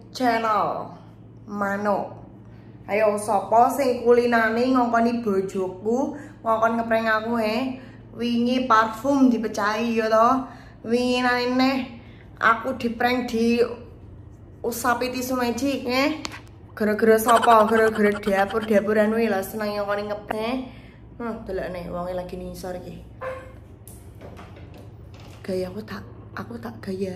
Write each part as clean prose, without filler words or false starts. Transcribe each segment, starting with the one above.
channel Mano. Ayo sapa sing kulinane ngongkoni bojoku, ngongkon ngeprank aku wingi parfum dipecahi ya to. Wingi neh aku diprank di usapi tisu magic gara-gara sapa? Gara-gara dapur-dapuran kuwi lho seneng ngongkoni ngeprank. Delokne wonge lagi nisor iki. Gaya aku tak gaya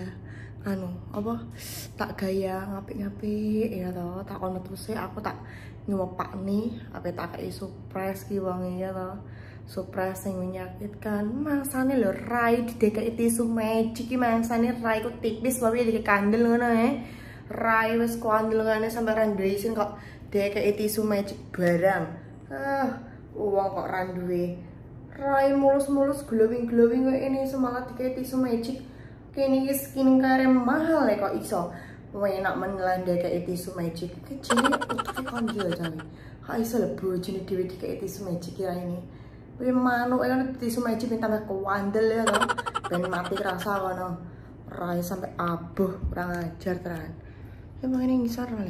tak gaya ngapik-ngapik ya toh, tak ono tuse aku tak nyopakni apa tak kei surprise ki wong ya toh. Surprise sing menyakitkan. Mangsane lho rai didekeki tisu magic ki mangsane rai ku tipis wae iki kandel ngono Rai wis kandel ngene sampe ra isin kok dekeki tisu magic barang. Wong kok ra duwe rai mulus-mulus glowing kayak ini semangat dikei tisu magic. Kini skincare mahal kok iso enak mengelanda kayak tisu magic kecil utuke konjol jane ha iso lho bojone dhewe dikek tisu magic kira ini kuwi manuk kan tisu magic tambah kewandel ya lho ben mati rasa kono rai sampai abuh kurang ajar tenan emang ini ngisor paling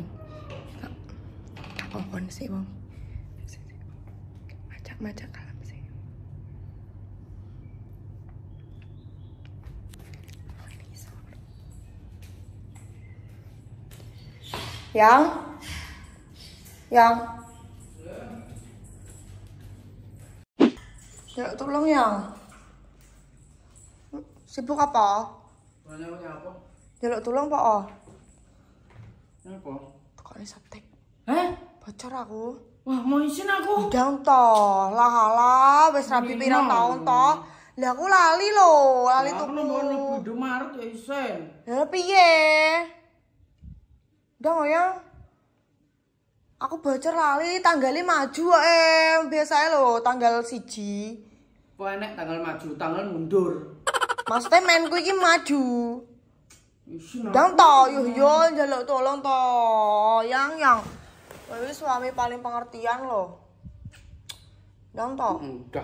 apa sih wong macak kalem sih Yang ya tolong yang sibuk apa? Apa? Jaluk tolong pak Apa? Kok ini septek? Bocor aku. Wah mau isin aku. Udah toh, lah wis rapi pirang tahun toh. Lah aku lali loh, lali tuku. Aku nunggu di Maret ya isin. Lah piye? Udah ya. Aku bocor lali tanggalnya maju biasanya lo tanggal 1. Kok enek tanggal maju, tanggal mundur. Maksudnya mainku iki maju. Isin. Dang toh, yo njaluk tolong toh. Yang. Kowe suami paling pengertian lo. Dang toh. Udah.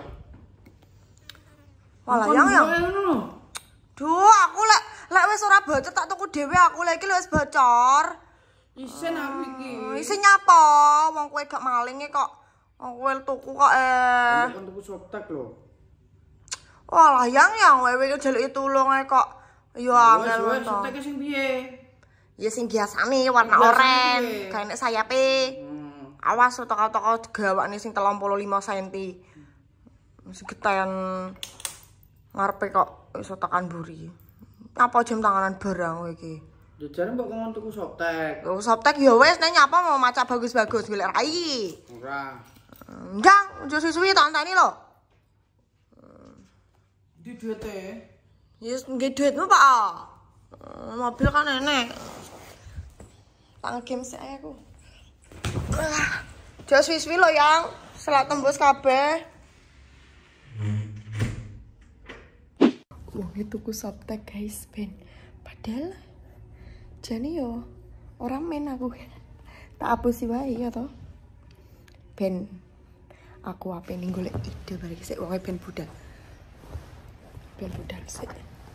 Malah yang. Duh, aku lek wis ora bocor tak tuku dhewe aku lek iki wis bocor. Isin aku iki. Isin nyapa? Wong kowe gak malinge kok. Wong kowe tuku kok Kan tuku softtek lho. Walah yang wewe njaluki tulung kok. Ya angel to. Softtek sing piye? Ya sing biasane warna oranye, gawe nek sayape. Awas toko-toko gawane sing 35 cm. Sing getayan ngarepe kok iso tekan mburi. Apa jam tanganan barang kowe iki? Jare mbok ngomong tuku softtek. Oh, softtek ya wis nek nyapa mau macak bagus-bagus golek rai. Ora. Ndang, ojo suwi tak anteni lho. Di duite. Yes, nggih duitmu, Pak. Mobil kan enek. Tak game sik aku. Jos suwi-suwi lho, Yang. Selak tembus kabeh. Wong tuku softtek guys, ben. Padahal jane yo ora men aku. Tak hapusi wae ya to. Ben aku ape ning golek ide bareng sik wong ben budal. Ben budal sik.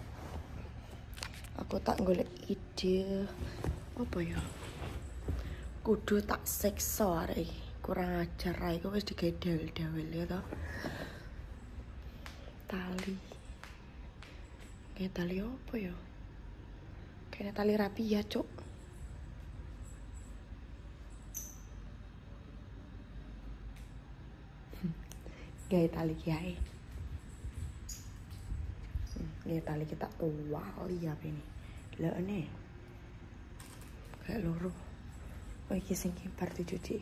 Aku tak golek ide apa ya? Kudu tak seksa arek. Kurang ajar ae kok wis digawe dawel-dawel ya to. Tali. Kayak tali apa ya? Kayak tali rapi ya, Cuk. Gaya tali kiai. Gaya tali kita wali apa ini? Lah ini. Kayak loro. Oh iki sing kibar dicuci.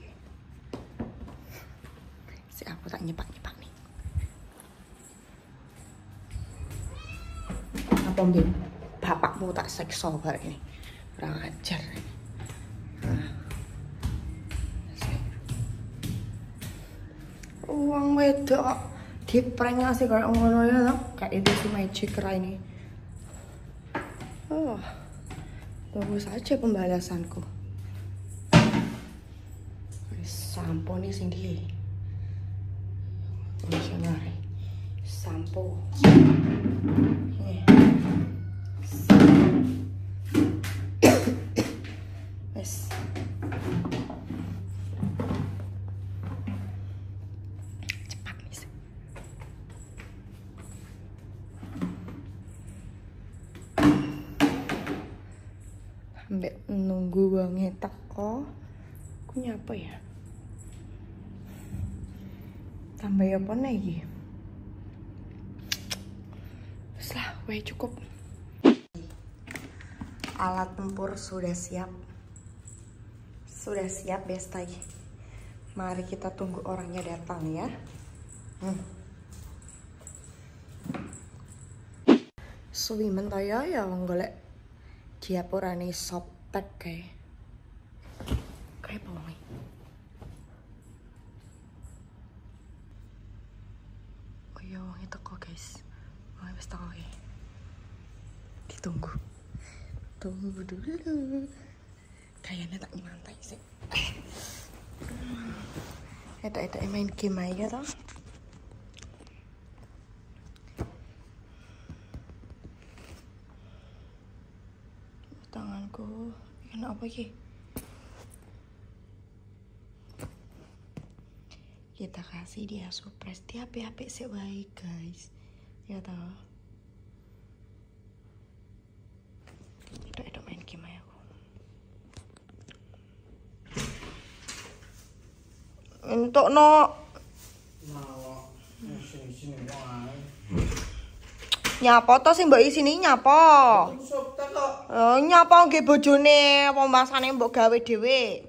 Si aku tak nyepak-nyepak nih. Apa mbien? Bapakmu tak seksa bareng ini. Kurang ajar. Uang wedok diprank sih kayak ngono ya loh. Kayak itu si magic ini. Tunggu saja pembalasanku. Sampo nih sing di. Missionary. Sampo. Mbak nunggu wonge teko. Ku nyapa ya? Tambah apa nih iki? Wes lah, wae cukup. Alat tempur sudah siap. Sudah siap, Bestai. Mari kita tunggu orangnya datang ya. Suwi mentaya ya wong golek diapurane softtek kae. Kae apa? Oh iya wong teko guys. Wong wis teko kae. Ditunggu. Tunggu dulu. Kayaknya tak nyantai sih. Eta main game aja toh. Tanganku kenapa iki? Kita kasih dia surprise di HP sih baik guys. Ya toh. Itu main game aja aku. Untuk no nyapa to sing mbok isini nyapa? Nyapa nggih bojone pembasane mbok gawe dhewe.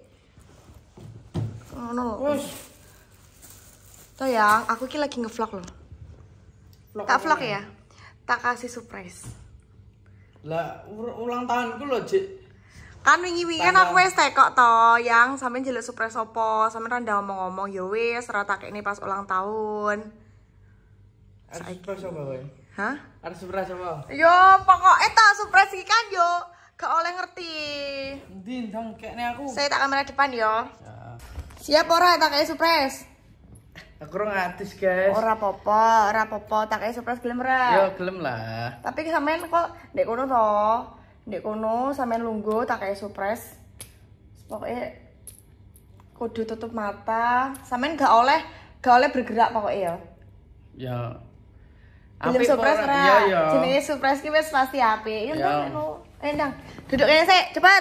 Ngono. Wes. Toh ya, aku iki lagi nge-vlog loh. Tak vlog ya? Tak kasih surprise. Lah ulang tahunku lho, Cik. Kan wingi kan aku wis tekok to, yang sampean jelek surprise opo, sampean ra ngomong-ngomong ya wis ora takekne pas ulang tahun. Surprise apa kowe? Hah? Ada surprise apa? Yo, pokoknya tak surprise iki kan yo, gak oleh ngerti. Endi ndang kekne aku? Saya tak kamera depan yo. Ya. Siap ora tak kayak surprise? Aku ora ngatis, guys. Ora apa-apa, tak kayak surprise gelem ora? Yo gelem lah. Tapi sampean kok ndek kono to? Ndek kono sampean lungguh tak kayak surprise. Pokoknya kudu tutup mata. Sampean gak oleh bergerak pokoknya ya. Ya. Belum surprise ora? Iya, iya. Jenenge surprise ki wis pasti apik. Ya. Endang. Duduk kene sik, cepet.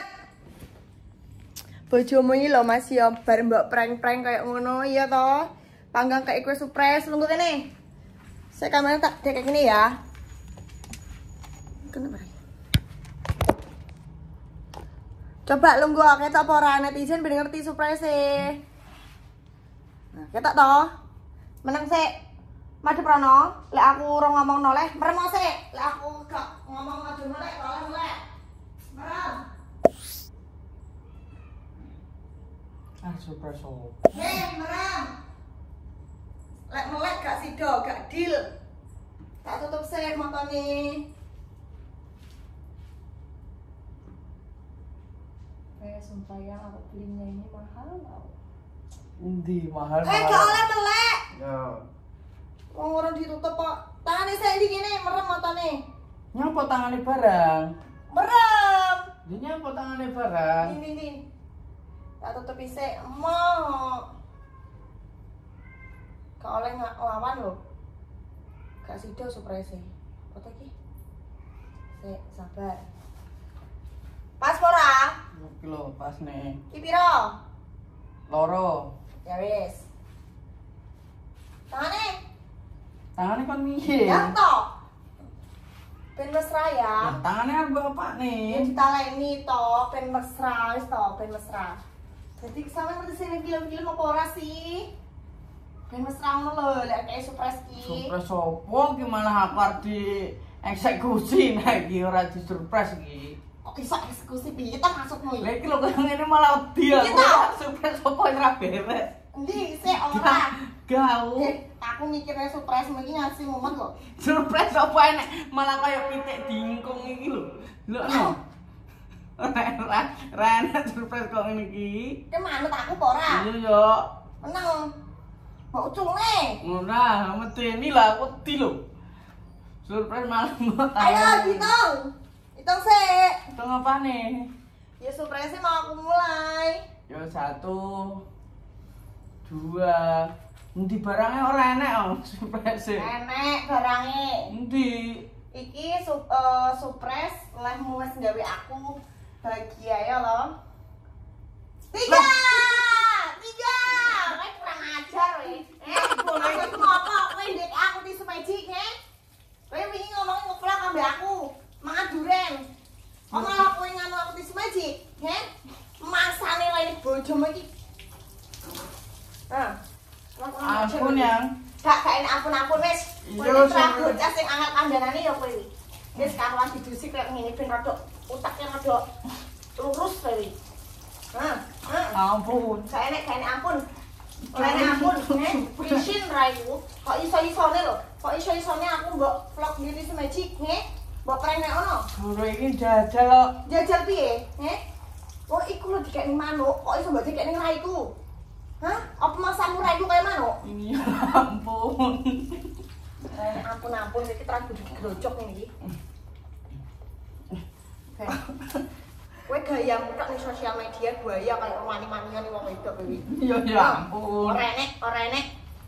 Bojomu iki lho Mas ya bar mbok prank-prank kayak ngono, iya toh? Panggang kayak kue surprise, lungguh kene. Saya kamera tak kayak gini ya. Kenapa? Coba lungguh ketok apa ora netizen ben ngerti surprise e. Nah, ketok toh. Menang sik. Madu Prano, lek aku ora ngomong noleh, merem sik. Lek aku gak ngomong madu noleh, oleh. Merem. Surprise apa? Merem. Lek melek gak sido, gak deal. Tak tutup sik matane. Sumpah yang aku belinya ini mahal tau. Endi mahal? Gak oleh melek. Ya. Wong ora ditutup kok. Tangane sik iki kene merem matane. Nyapa tangane barang? Merem. Dia nyapa tangane barang? Ini. Tak tutup isik. Mau. Gak oleh ngelawan lho. Gak sido surprise. Foto iki. Sik, sabar. Pas ora? Iki lho, pas nih. Iki piro? Loro. Ya wis. Tangannya kan piye? Ya toh. Ben mesra ya. Lah, tangannya apa Ya nih? ditaleni toh, ben mesra wis toh, ben mesra. Jadi sampean ngerti sing film-film apa ora sih? Ben mesra ngono lho, lek kayak surprise ki. Surprise opo ki malah aku arep di eksekusi nek iki ora di surprise iki. Kok iso eksekusi piye ta maksudmu Lah iki? iki lho kaya ngene malah wedi aku. Iki ta? Surprise opo ora beres. Endi sik ora? Gau. Aku mikirnya surprise iki ngasih momen kok. Surprise opo enek malah kaya pitik dingkung iki lho. Lho no. Ora enak surprise kok ngene iki. Ki manut aku apa ora? Iya yo. Menang. Mbok ucune. Ora, medeni lah wedi lho. Surprise malah mbok Ayo hitung. Hitung sik. Itu apa nih? Ya surprise mau aku mulai. Yo 1 2. Endi barangnya ora enek oh, surprise. Enek barange. Endi? Iki surprise lehmu wis gawe aku bahagia ya loh. 3. Kayak kurang ajar weh. Aku itu mau apa? Kowe ndek aku tisu magic he. Kowe wingi ngomong ngevlog ambek aku. Mangan duren. Kok malah kowe nganu aku tisu magic, he? Masane lain bojomu iki. Ampun yang. Gak ini ampun wis. Kowe ora bocah sing angel kandhanane ya kowe. Wis karuan didusi kayak ngene ben rada utaknya rada lurus kowe. Ampun. Saya nek ampun. Oleh ampun, pisin ra iku. Kok iso-isone lho. Kok iso-isone aku mbok vlog diri magic, nggih? Mbok prank nek ono. Guru iki jajal kok. Jajal piye? Nggih? Kok iku lho dikekne manuk, kok iso mbok dikekne raiku? Hah? Apa masamu raiku kaya manuk? Iya, ampun. Ampun iki terang grojok iki. Kowe gayamu tok ning sosial media buaya kaya mani-manian wong wedok kowe. Ya ampun. Ora enek.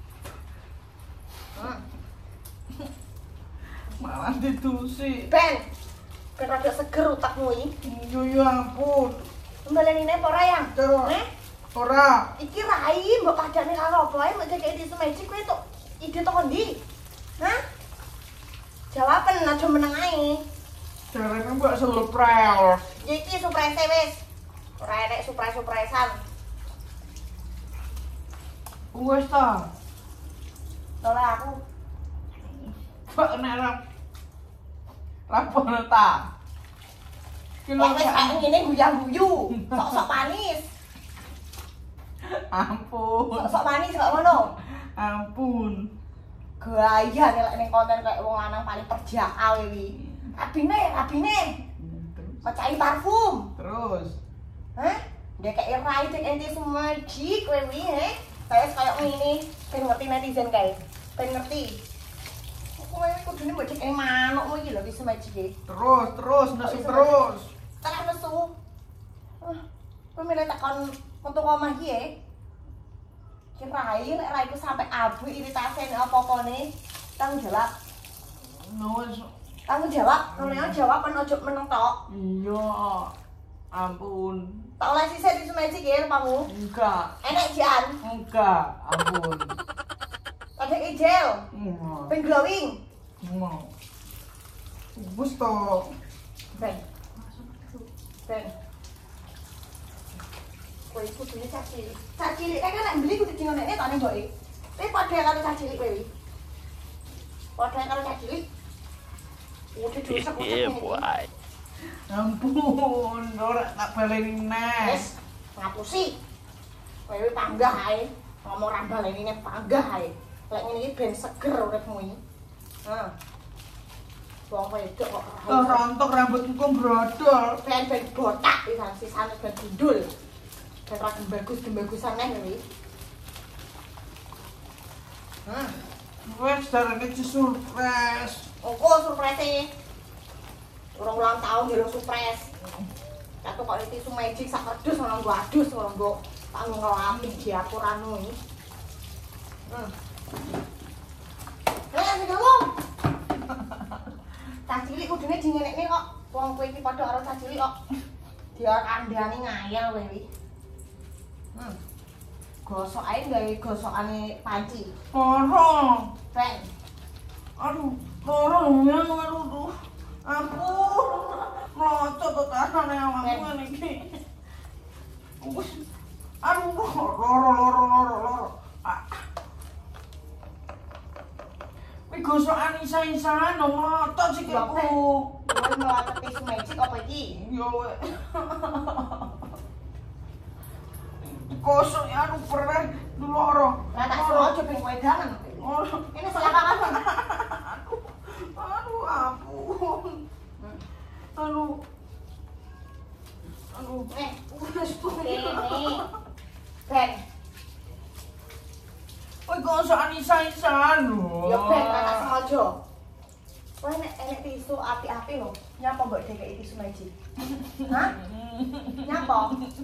Malah ditusi. Ben rada seger utakmu iki. Ya ampun. Mbalenine apa ora yang? Ora. Iki rai mbok padane karo apa ae mbok dikeki tisu magic kowe tok ide teko ndi? Hah? Jawaban aja meneng ae. Jarene mbok surprise. Iki surprise wis. Ora enek surprise-surprisean. Wes ta. Ora aku. Kok nek rapone ta. Kok wis kaya ngene guyang-guyu, sok-sok manis. Ampun. Sok-sok manis kok ngono. Ampun. Gaya nek ning konten kayak wong lanang paling perjaka iki. Abine. Mecahi parfum. Terus. Hah? Ndek rai dek tisu magic kowe iki, he. Kayak ngene, ben ngerti netizen kae. Ben ngerti. Kowe kudune mbok dek manukmu iki lho tisu magic iki. Terus nesu terus. Terus nesu. Kowe milih takon metu omah iki, he. Ki rai nek raiku sampe abu iritasi apa-apane tanggung jawab. Wes. Tanggung jawab, nek jawab kan ojo meneng tok. Iya. Ampun. Tak oleh sisih tisu magic ya rupamu. Enggak. Enek jan. Enggak. Ampun. Ada gel. Ben glowing. Mau. Wes to. Ben. Kowe iku dene cah cilik. Cah cilik kan nek beli kudu dingonekne tak ning mboke. Kowe padha karo cah cilik kowe. Padha karo cah cilik. Udah dosa kok ngene. Ampun, ora tak baleni neh. Wes, ngapusi. Kowe panggah ae. Ngomong ra baleni panggah ae. Lek ngene iki ben seger uripmu iki. Hah. Wong wedok kok Rontok rambutku brodol. ben botak pisan sisane ben gundul. Ben ra bagus-bagusan neh kowe. Hah. Wes jarane surprise. Engko surprise. Urung ulang tahun ya surprise. Satu kok tisu magic sak kerdus ngono nggo adus ngono nggo tak ngelapi diatur anu iki. Sing ngomong. Cah cilik kudune dingenekne kok. Wong kowe iki padha karo cah cilik kok. Dia kandhane ngayal kowe iki. Gosok ae gawe gosokane panci. Loro. Ben. Aduh, loro aduh. Ampun. Mlocot to tanane awakmu iki. Wes. Aduh, loro. Wih gosokan isa-isaan mlocot sikilku. Kowe mlaku tisu magic apa iki? Yo weh. Gosok ya aduh perih loro. Lah tak suruh aja ben kowe dangan. Ini salah kapan? Aduh ampun. Aduh. Wes tuh ini. Ben. Wih gosokan isa-isaan lho. Ya ben tak sengaja. Kowe nek enek tisu api-api lho, nyapa mbok dekeki tisu magic? Hah? Nyapa?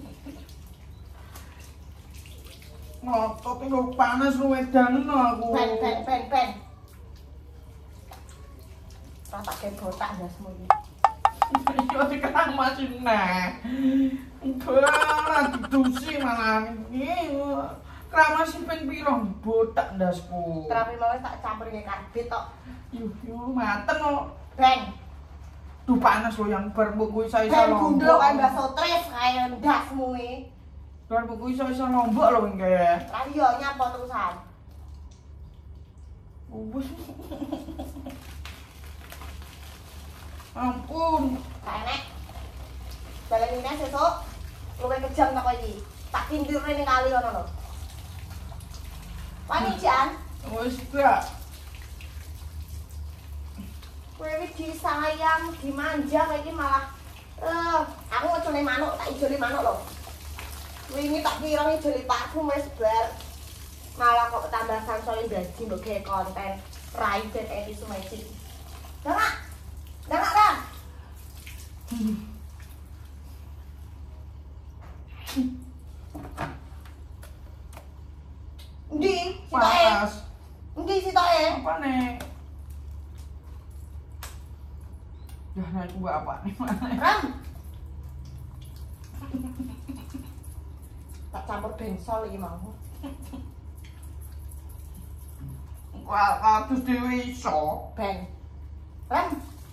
Ngotot iki panas lu edan aku. Ben. Tak pakai botak ndasmu iki. Yo dikerang masih nah. Ora didusi malah iki. Kramas sing ping piro botak ndasku. Terapi mau tak campur nggih karbit tok. Yo mateng kok. Beng. Duh panas lho yang bar mbok kuwi iso Ben lombok. gundul kae mbak sotres kae ndasmu iki. Bar mbok kuwi iso lombok lho iki. Lah iya nyapa terusan. Wes. Ampun. Enek. Dalan ini sesuk luwih kejam ta kowe iki. Tak tindirne ning kali ngono lho. Wani Jan, Wes gak. kowe iki disayang, dimanja kowe iki malah aku ngecone manuk, tak ijoli manuk lho. Wingi tak kira ijoli parfum wis bar. Malah kok tambah sansole gaji mbok gawe konten rai BTS isu magic. Ndak. Ndak kan? Ndi, sitoke. Panas. Ndi sitoke. Apa nih? Ya naik gua apa nih? Ram. Tak campur bensol iki mau. Wah, kados dhewe iso. Ben. Ram.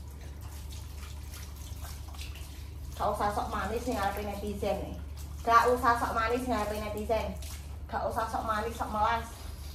Gak usah sok manis ning ngarepe netizen nih. Gak usah sok manis ning ngarepe netizen. Gak usah sok manis, sok melas.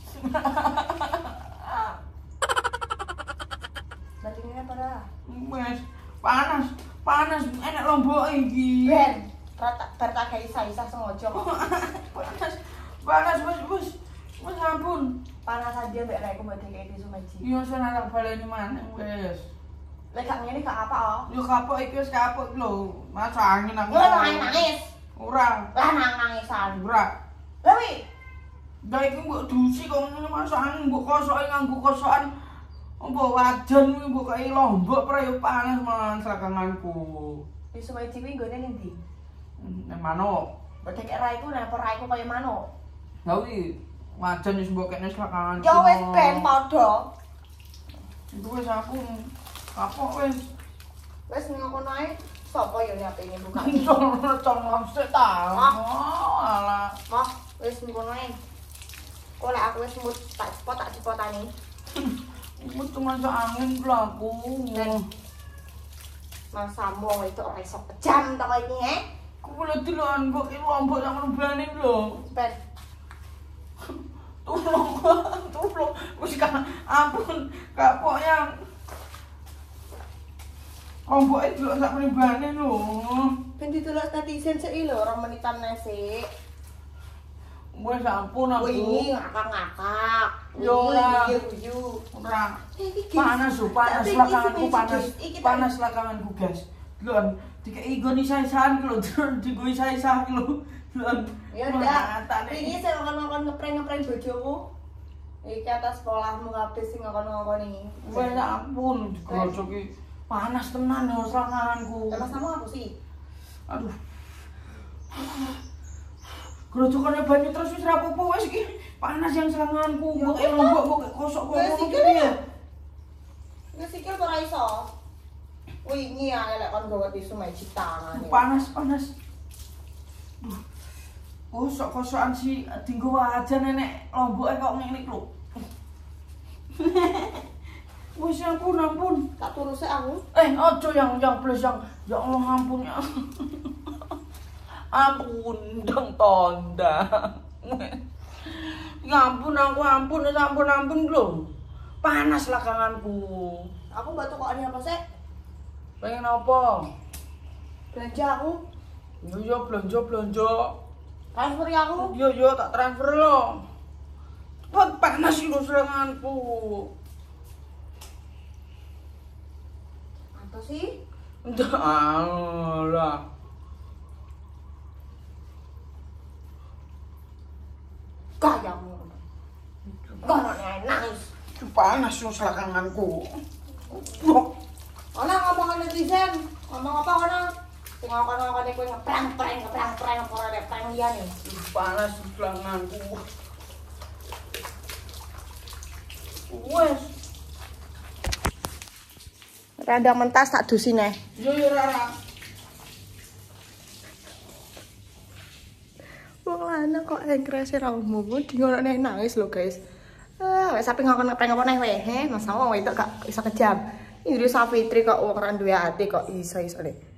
Batinnya pada. Wes panas enak lombok iki. Ben, bar tak gawe isa-isa sengaja kok. Panas wes ampun. Panas aja mbek rek mbok dikeki tisu maji. Yo sen tak baleni maneh wes. Lek gak ngene gak apa oh. Yo kapok iki wis kapok lho. Mas angin aku. Yo nangis. Ora. Lah nangisan. Ora. Lah wi. Lah iki mbok dusi kok ngene mas angin mbok kosoki nganggo kosokan. Mbok wajan kuwi mbok kaya lombok pra yo panas malah selakanganku. Tisu maji kuwi nggone ning ndi? Nek manuk. Mbok dikek raiku nek raiku kaya manuk. Lah iki wajan wis mbok kene selakanganku. Ya wis ben padha. Itu wis aku kapok wis. Wis ngono ae. Sopo yo nyapine buka. Tolong sik ta. Oh, alah. Mah, wis ngono ae. Kok lek aku wis mut tak dipotani. Mut cuma angin pelaku. Masamu itu ora iso kejam ta kowe iki, Kulo dilan kok iki lombok sak mrene lho. Ben. Tolong. Wis kan ampun, kapoknya. Lombok iki lho sak mrene lho. Ben ditolak netizen sik lho, 2 menitan sik. Wis ampun aku. Wingi ngakak-ngakak. Yo ora. Guyu. Ora. Panas lho, panas lakanganku panas. Panas lakanganku, guys. Lho, dikeki nggon isa-isaan lho, digoi isa-isa lho. Lho. Ya ndak. Wingi sing ngomong ngeprank bojomu. Iki atas sekolahmu kabeh sing ngakon-ngakoni. Wis ampun, digrojoki. Panas tenan lho lakanganku. Mas kamu apa sih? Aduh. Grojokannya banyu terus wis rapopo wis iki. Panas yang seranganku. Mbok lombok mbok kosok kok ngono piye? Wis sikil ora iso. Wingi ae lek kon gawe tisu magic tangan. Panas. Duh. Kosok-kosokan si dinggo wajan nenek lomboke kok ngene lho. Wis ampun. Tak turuse aku. Ojo yang plus yang ya Allah ampun ya. Ampun dong tonda. Ya ampun ampun lho. Panas lakanganku. Aku mbak tukokane apa sih? Pengen apa? Belanja aku. Yo belanja. Transfer aku. Yo tak transfer lo. Cepet panas lho seranganku. Apa sih? Ndak alah. Kayamu. Karena nangis. Panas lho seranganku. Ana ngomong netizen, ngomong apa ana? Sing ngomong-ngomong kowe ngeprang apa ora ada prank liyane. Panas seranganku. Wes. Randang mentas tak dusi neh. Yo Rara. Wong lanang kok engkrese ra umum, di ngono nangis lho guys. Sampai ngakon apa neh wae, masa wong wedok gak iso kejam. Indri Safitri kok wong ora duwe ati kok iso-iso nih.